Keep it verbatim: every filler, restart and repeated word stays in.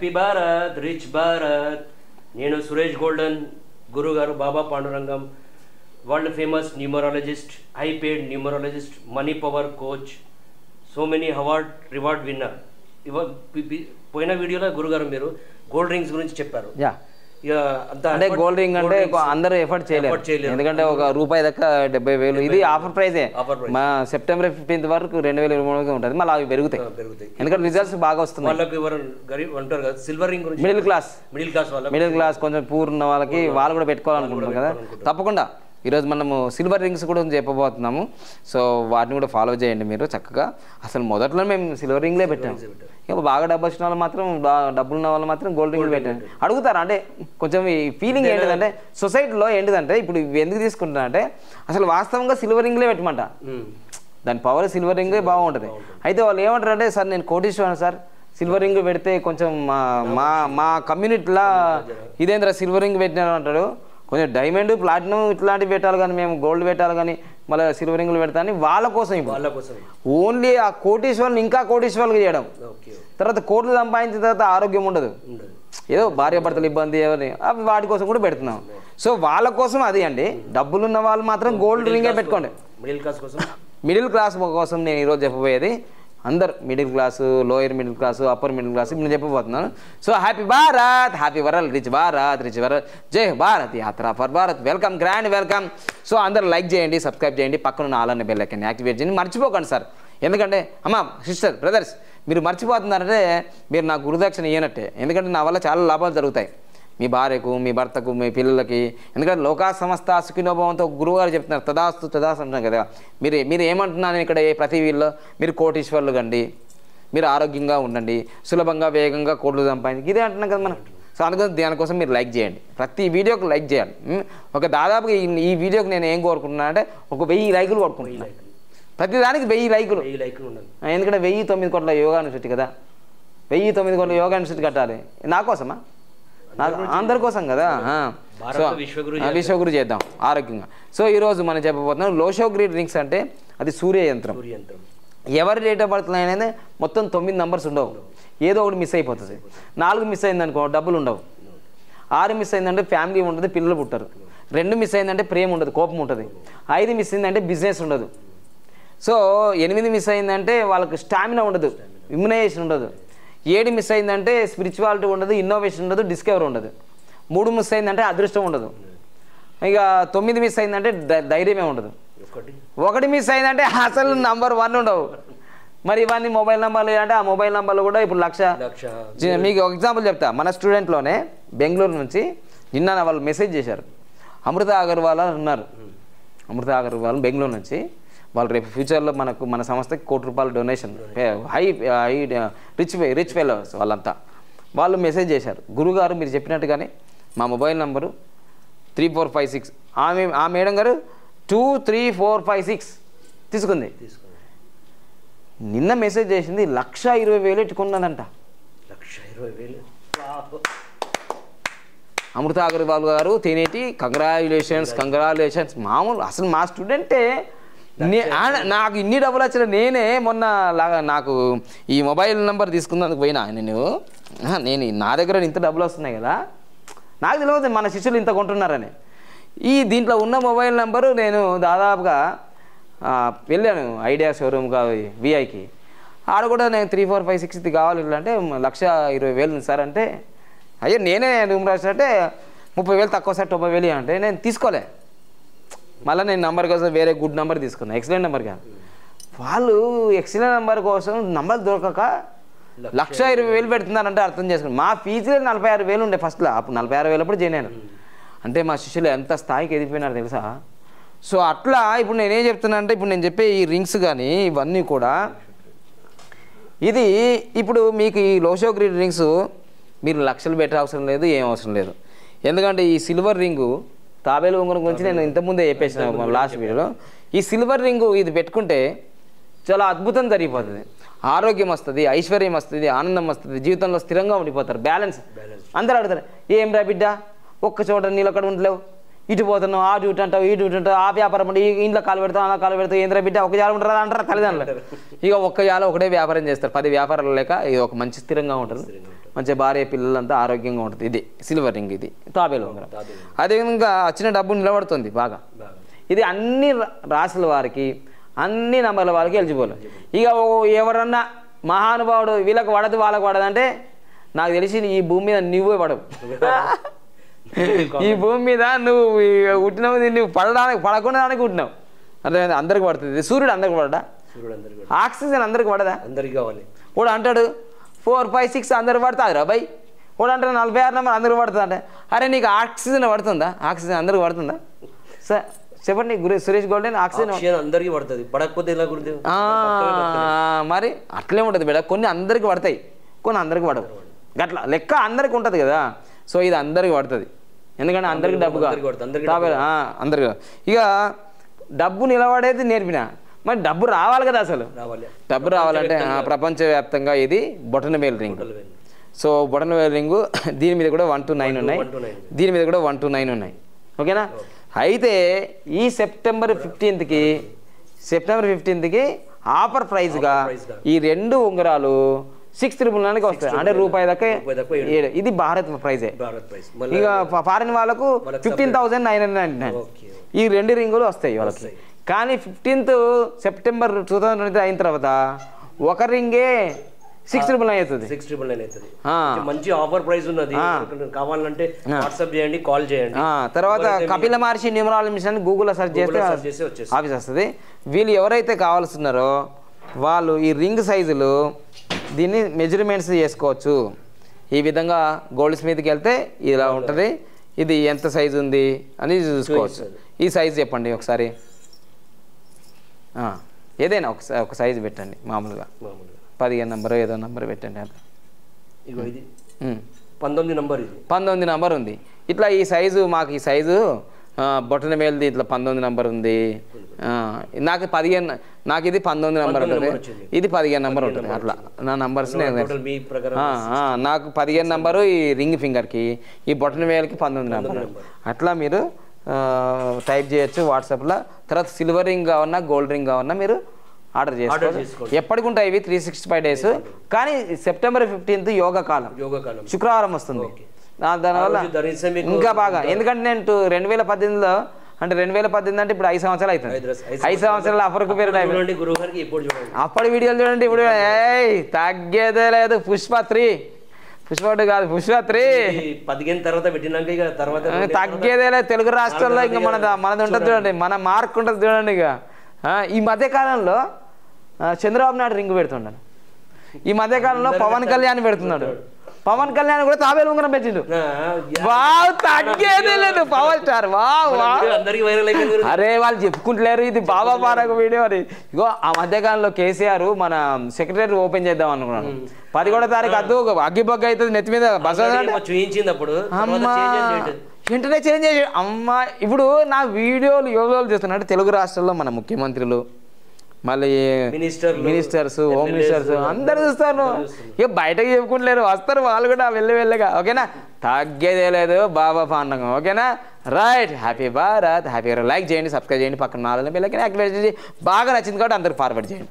Happy Bharat rich Bharat. నేను Suresh golden గురువు గారు Baba Pandurangam, world famous numerologist, high paid numerologist, money power coach, so many award reward winner. ఇవ పోయిన వీడియోలో గురుగారు మీరు గోల్డ్ రింగ్స్ గురించి చెప్పారు. యా అంటే గోల్డ్ రింగ్ అంటే అందరూ ఎఫర్ట్ చేయలేరు, ఎందుకంటే ఒక రూపాయి దాకా డెబ్బై వేలు ఇది ఆఫర్ ప్రైజే. మా సెప్టెంబర్ ఫిఫ్టీన్త్ వరకు రెండు వేల ఇరవై మూడు ఉంటుంది, మళ్ళీ అవి పెరుగుతాయి ఎందుకంటే రిజల్ట్స్ బాగా వస్తున్నాయి. Silver ring middle class middle class middle class కొంచెం పూర్ ఉన్న వాళ్ళకి వాళ్ళు కూడా పెట్టుకోవాలనుకుంటున్నారు కదా, తప్పకుండా ఈరోజు మనము సిల్వర్ రింగ్స్ కూడా చెప్పబోతున్నాము. సో వాటిని కూడా ఫాలో చేయండి మీరు చక్కగా. అసలు మొదట్లో మేము సిల్వర్ రింగ్లే పెట్టాము, ఇంకా బాగా డబ్బు వచ్చిన వాళ్ళు మాత్రం డబ్బులు ఉన్న వాళ్ళు మాత్రం గోల్డ్ రింగ్లు పెట్టాను. అడుగుతారు అంటే కొంచెం ఈ ఫీలింగ్ ఏంటిదంటే సొసైటీలో ఏంటిదంటే ఇప్పుడు ఎందుకు తీసుకుంటున్నా అంటే అసలు వాస్తవంగా సిల్వర్ రింగ్లే పెట్టమంట, దాని పవర్ సిల్వర్ రింగే బాగుంటుంది. అయితే వాళ్ళు ఏమంటారు అంటే సార్ నేను కోటీశ్వరను సార్, సిల్వర్ రింగ్ పెడితే కొంచెం మా మా మా కమ్యూనిటీలో ఇదేంద్ర సిల్వర్ రింగ్ పెట్టినారు అంటాడు, కొంచెం డైమండ్ ప్లాటినం ఇట్లాంటివి పెట్టాలి కానీ మేము గోల్డ్ పెట్టాలి కానీ మళ్ళీ సిల్వర్ రింగులు పెడతా అని వాళ్ళ కోసం వాళ్ళ కోసం ఓన్లీ ఆ కోటీశ్వరుని ఇంకా కోటీశ్వరులు చేయడం, తర్వాత కోట్లు సంపాదించిన తర్వాత ఆరోగ్యం ఉండదు, ఏదో భార్య భర్తలు ఇబ్బంది ఎవరిని అవి వాటి కోసం కూడా పెడుతున్నాం. సో వాళ్ళ కోసం అది అండి, డబ్బులు ఉన్న వాళ్ళు మాత్రం గోల్డ్ రింగే పెట్టుకోండి. మిడిల్ క్లాస్ కోసం మిడిల్ క్లాస్ కోసం నేను ఈరోజు చెప్పబోయేది అందరు middle class, lower middle class, upper middle class నేను చెప్పబోతున్నాను. So happy Bharat, happy world, rich Bharat, rich world, జై భారత్, యాత్ర for Bharat, welcome, grand welcome. So అందరు లైక్ చేయండి, సబ్స్క్రైబ్ చేయండి, పక్కన ఆలన్న బెల్ ఐకాన్ యాక్టివేట్ చేయండి, మర్చిపోకండి సార్. ఎందుకంటే అమ్మ సిస్టర్ బ్రదర్స్ మీరు మర్చిపోతున్నారంటే మీరు నాకు గురుదక్షిణ ఇయ్యనట్టే, ఎందుకంటే నా వల్ల చాలా లాభాలు జరుగుతాయి మీ భార్యకు, మీ భర్తకు, మీ పిల్లలకి. ఎందుకంటే లోకా సమస్త సుఖినోభవంతో గురువుగారు చెప్తున్నారు తదాస్తు తదాస్తు అంటున్నారు కదా. మీరు మీరు ఏమంటున్నాను ఇక్కడ ప్రతి వీళ్ళు మీరు కోటీశ్వర్లు కండి, మీరు ఆరోగ్యంగా ఉండండి, సులభంగా వేగంగా కోట్లు సంపాదించి ఇదే అంటున్నాం కదా మనం. సో అందుకని దానికోసం మీరు లైక్ చేయండి, ప్రతి వీడియోకి లైక్ చేయాలి. ఒక దాదాపుగా ఈ వీడియోకి నేను ఏం కోరుకుంటున్నాను అంటే ఒక వెయ్యి లైకులు కోరుకుంటున్నాను, ప్రతి దానికి వెయ్యి లైకులు. ఎందుకంటే వెయ్యి తొమ్మిది కోట్ల యోగా యూనివర్సిటీ కదా, వెయ్యి తొమ్మిది కోట్ల యోగా యూనివర్సిటీ కట్టాలి నా కోసమా, అందరి కోసం కదా. సో విశ్వగురు చేద్దాం ఆరోగ్యంగా. సో ఈరోజు మనం చెప్పబోతున్నాం లోషోగ్రీడ్ రింగ్స్ అంటే అది సూర్య యంత్రం. ఎవరి డేట్ ఆఫ్ బర్త్ అనేది మొత్తం తొమ్మిది నంబర్స్ ఉండవు, ఏదో ఒకటి మిస్ అయిపోతుంది. నాలుగు మిస్ అయిందనుకో డబ్బులు ఉండవు, ఆరు మిస్ అయిందంటే ఫ్యామిలీ ఉంటుంది, పిల్లలు పుట్టరు. రెండు మిస్ అయిందంటే ప్రేమ ఉండదు, కోపం ఉంటుంది. ఐదు మిస్ అయిందంటే బిజినెస్ ఉండదు. సో ఎనిమిది మిస్ అయిందంటే వాళ్ళకి స్టామినా ఉండదు, ఇమ్యునైజేషన్ ఉండదు. ఏడు మిస్ అయిందంటే స్పిరిచువాలిటీ ఉండదు, ఇన్నోవేషన్ ఉండదు, డిస్కవర్ ఉండదు. మూడు మిస్ అయిందంటే అదృష్టం ఉండదు. ఇక తొమ్మిది మిస్ అయిందంటే ధైర్యమే ఉండదు. ఒకటి మిస్ అయిందంటే అసలు నంబర్ వన్ ఉండవు. మరి ఇవన్నీ మొబైల్ నెంబర్లు అంటే ఆ మొబైల్ నెంబర్లు కూడా ఇప్పుడు లక్ష. మీకు ఒక ఎగ్జాంపుల్ చెప్తా, మన స్టూడెంట్లోనే బెంగళూరు నుంచి నిన్న వాళ్ళు మెసేజ్ చేశారు, అమృత అగర్వాల్ ఉన్నారు. అమృత అగర్వాల్ బెంగళూరు నుంచి వాళ్ళు రేపు ఫ్యూచర్లో మనకు మన సంస్థకి కోటి రూపాయల donation, high high rich rich fellows వాళ్ళంతా. వాళ్ళు మెసేజ్ చేశారు, గురుగారు మీరు చెప్పినట్టుగానే మా mobile number three four five six ఆమె ఆ మేడం గారు two three four five six తీసుకుంది. నిన్న మెసేజ్ చేసింది లక్ష ఇరవై వేలు ఎట్టుకున్నదంట. లక్ష ఇరవై వేలు అమృత అగర్వాల్ గారు తినేటి కంగ్రాచులేషన్స్ కంగ్రాచులేషన్స్. మామూలు అసలు మా స్టూడెంటే నాకు ఇన్ని డబ్బులు వచ్చిన నేనే మొన్న లాగా నాకు ఈ మొబైల్ నెంబర్ తీసుకున్నందుకు పోయినా నేను నేను నా దగ్గర ఇంత డబ్బులు వస్తున్నాయి కదా, నాకు తెలియదు మన శిష్యులు ఇంత కొంటున్నారని. ఈ దీంట్లో ఉన్న మొబైల్ నెంబరు నేను దాదాపుగా వెళ్ళాను ఐడియా షోరూమ్ కావాలి విఐకి, ఆడ కూడా నేను త్రీ ఫోర్ ఫైవ్ సిక్స్ ఇది కావాలి అంటే లక్ష ఇరవై వేలు సార్ అంటే, అయ్యో నేనే రూమ్ రాసినట్టే ముప్పై వేలు తక్కువ సార్ తొంభై వేలు అంటే నేను తీసుకోలే. మళ్ళీ నేను నెంబర్ కోసం వేరే గుడ్ నెంబర్ తీసుకున్నాను, ఎక్సలెంట్ నెంబర్ కాదు. వాళ్ళు ఎక్సలెంట్ నెంబర్ కోసం నెంబర్ దొరకక లక్ష ఇరవై వేలు పెడుతున్నారంటే అర్థం చేసుకుని మా ఫీజులే నలభై ఆరు వేలు ఉండే ఫస్ట్లో, అప్పుడు నలభై ఆరు వేలు అప్పుడు జాయిన్ అయ్యాను. అంటే మా శిష్యులు ఎంత స్థాయికి ఎదిగిపోయినారు తెలుసా. సో అట్లా ఇప్పుడు నేనేం చెప్తున్నా అంటే ఇప్పుడు నేను చెప్పే ఈ రింగ్స్ కానీ ఇవన్నీ కూడా ఇది ఇప్పుడు మీకు ఈ లోషోగ్రీడ్ రింగ్స్ మీరు లక్షలు పెట్టే అవసరం లేదు, ఏం అవసరం లేదు. ఎందుకంటే ఈ సిల్వర్ రింగు తాబేలు ఉంగరం గురించి నేను ఇంతకుముందే చెప్పేసిన లాస్ట్ వీడియోలో. ఈ సిల్వర్ రింగు ఇది పెట్టుకుంటే చాలా అద్భుతం జరిగిపోతుంది, ఆరోగ్యం వస్తుంది, ఐశ్వర్యం వస్తుంది, ఆనందం వస్తుంది, జీవితంలో స్థిరంగా ఉండిపోతారు, బ్యాలెన్స్. అందరూ అడుగుతారు ఏం రా బిడ్డ ఒక్క చోట నీళ్ళు అక్కడ ఉండలేవు, ఇటు పోతున్నావు, ఆ డ్యూటీ అంటావు, ఈ డ్యూటీ అంటావు, ఆ వ్యాపారం అంటే ఇంట్లో కాలు పెడతావు, అలా కాలు పెడతావు, ఏంద్రా బిడ్డ ఒక జాల ఉంటారా అంటారా తల్లిదండ్రులు. ఇక ఒక్క జాల ఒకటే వ్యాపారం చేస్తారు, పది వ్యాపారాలు లేక ఇది ఒక మంచి స్థిరంగా ఉంటుంది. మంచిగా భార్య పిల్లలంతా ఆరోగ్యంగా ఉంటుంది. ఇది సిల్వర్ రింగ్, ఇది తాబేలు ఉంగరం. అదేవిధంగా వచ్చిన డబ్బు నిలబడుతుంది బాగా. ఇది అన్ని రాసుల వారికి, అన్ని నంబర్ల వారికి ఎలిజిబుల్. ఇక ఎవరన్నా మహానుభావుడు వీళ్ళకి పడదు వాళ్ళకి పడదు అంటే నాకు తెలిసి ఈ భూమి మీద నువ్వే పడవు. ఈ భూమి మీద నువ్వు పుట్టినావు, నువ్వు పడడానికి పడకుండా దానికి పుట్టినావు. అర్థమైంది? అందరికి పడుతుంది. సూర్యుడు అందరికి పడడా? ఆక్సిజన్ అందరికి పడదా? అందరికి కావాలి. వాడు అంటాడు ఫోర్ ఫైవ్ సిక్స్ అందరికి పడుతుంది రా బై. వాడు అంటాడు నలభై ఆరు నెంబర్ అందరికి పడుతుంది అంటే అరే నీకు ఆక్సిజన్ పడుతుందా? ఆక్సిజన్ అందరికి పడుతుందా? సార్ చెప్పండి గురు సురేష్ గోల్డెన్. ఆక్సిజన్ అందరికి పడుతుంది, పడకపోతే ఎలా గురించి మరి అట్లే ఉంటుంది బిడ్డ. కొన్ని అందరికి పడతాయి, కొన్ని అందరికి పడవు. గట్లా లెక్క అందరికి ఉంటుంది కదా. సో ఇది అందరికి పడుతుంది, ఎందుకంటే అందరికి డబ్బుగా అందరికి. ఇక డబ్బు నిలబడేది నేర్పిన, మరి డబ్బు రావాలి కదా. అసలు డబ్బు రావాలంటే ప్రపంచవ్యాప్తంగా ఇది బొటనవేలు రింగ్. సో బొటనవేలు రింగు దీని మీద కూడా వన్ టు నైన్ ఉన్నాయి, దీని మీద కూడా వన్ టు నైన్ ఉన్నాయి. ఓకేనా? అయితే ఈ సెప్టెంబర్ ఫిఫ్టీన్త్కి సెప్టెంబర్ ఫిఫ్టీన్త్కి ఆఫర్ ప్రైజ్గా ఈ రెండు ఉంగరాలు సిక్స్ త్రిబుల్ నైన్కి వస్తాయి. అంటే రూపాయి దాకా. ఇది భారత్ ప్రైజే. ఇక ఫారిన్ వాళ్ళకు fifteen thousand nine hundred ninety nine ఈ రెండు రింగులు వస్తాయి వాళ్ళకి. కానీ fifteenth September two thousand twenty అయిన తర్వాత ఒక రింగే సిక్స్ ట్రిపుల్ నైన్ అవుతుంది. సిక్స్ ట్రిపుల్ నైన్ అవుతుంది. మంచి ఆఫర్ ప్రైస్ ఉన్నది. కావాలంటే వాట్సాప్ చేయండి, కాల్ చేయండి. తర్వాత కపిల మహర్షి న్యూమరాలజీ మిషన్ గూగుల్లో సెర్చ్ చేస్తే ఆఫీస్ వస్తుంది. వీళ్ళు ఎవరైతే కావాల్సిన్నారో వాళ్ళు ఈ రింగ్ సైజులు దీన్ని మెజర్మెంట్స్ చేసుకోవచ్చు. ఈ విధంగా గోల్డ్ స్మిత్కి వెళ్తే ఇలా ఉంటుంది. ఇది ఎంత సైజు ఉంది అని చూసుకోవచ్చు. ఈ సైజు చెప్పండి ఒకసారి, ఏదైనా ఒక ఒక సైజు పెట్టండి. మామూలుగా పదిహేను నెంబర్ ఏదో నెంబర్ పెట్టండి. అట్లా పంతొమ్మిది నెంబర్ ఇది పంతొమ్మిది నెంబర్ ఉంది. ఇట్లా ఈ సైజు మాకు ఈ సైజు బొట్టన మేల్ది ఇట్లా పంతొమ్మిది నెంబర్ ఉంది. నాకు పదిహేను నాకు ఇది పంతొమ్మిది నెంబర్ ఉంటుంది, ఇది పదిహేను నెంబర్ ఉంటుంది. అట్లా నా నంబర్స్ నాకు పదిహేను నెంబరు ఈ రింగ్ ఫింగర్కి, ఈ బొట్టన వేలకి పంతొమ్మిది నెంబర్. అట్లా మీరు టైప్ చేయొచ్చు వాట్సాప్లో. తర్వాత సిల్వర్ రింగ్ కావన్నా గోల్డ్ రింగ్ కావన్నా మీరు ఆర్డర్ చేసుకోవచ్చు. ఎప్పటికి ఉంటాయి ఇవి త్రీ సిక్స్టీ ఫైవ్ డేస్. కానీ సెప్టెంబర్ ఫిఫ్టీన్త్ యోగా కాలం, శుక్రవారం వస్తుంది. దానివల్ల ఇంకా బాగా, ఎందుకంటే నేను రెండు వేల పద్దెనిమిదిలో అంటే రెండు వేల పద్దెనిమిది అంటే ఇప్పుడు ఐదు సంవత్సరాలు అవుతుంది. ఐదు సంవత్సరాలు అప్పటికి పేరు అప్పటి వీడియోలు చూడండి. ఇప్పుడు ఏయ్ తగ్గేదే లేదు. పుష్ప త్రీ పుష్ప కాదు పుష్ప త్రీ పదిహేను తర్వాత పెట్టినాక ఇక తర్వాత తగ్గేదే లేదు. తెలుగు రాష్ట్రాల్లో ఇంకా మన మనది ఉంటుంది చూడండి, మన మార్క్ ఉంటుంది చూడండి. ఇక ఈ మధ్యకాలంలో చంద్రబాబు నాయుడు రింగ్ పెడుతున్నాడు. ఈ మధ్యకాలంలో పవన్ కళ్యాణ్ పెడుతున్నాడు. పవన్ కళ్యాణ్ కూడా తాబేలు ఉంగరం పెట్టిండు. వావ్ తగ్గేదే లేదు. Power star wow. అరే వాళ్ళు చెప్పుకుంటలేరు ఇది బాబా పారకు వీడియో అని. ఇగో ఆ మధ్యకాలంలో కేసీఆర్ మన సెక్రటరీ ఓపెన్ చేద్దాం అనుకున్నాను. పదిహేడో తారీఖు అద్దు అగ్గిబొగ్గ అవుతుంది నెత్తి మీద బస్ చూయించినప్పుడు వెంటనే చేంజ్ చేసి అమ్మ. ఇప్పుడు నా వీడియోలు యోగాలు చేస్తున్నట్టు తెలుగు రాష్ట్రాల్లో మన ముఖ్యమంత్రులు, మళ్ళీ మినిస్టర్స్, హోమ్ మినిస్టర్స్ అందరు చూస్తారు. ఇక బయటకు చెప్పుకుంటలేరు, వస్తారు వాళ్ళు కూడా వెళ్ళి వెళ్ళగా. ఓకేనా? తగ్గేదే లేదు బాబా పాండంగం. ఓకేనా? Right. Happy Bharat. Happy like చేయండి, సబ్స్క్రైబ్ చేయండి, పక్కన నాలుగు బెల్ ఐకాన్ యాక్టివేట్ చేసి బాగా నచ్చింది కాబట్టి అందరికి ఫార్వర్డ్ చేయండి.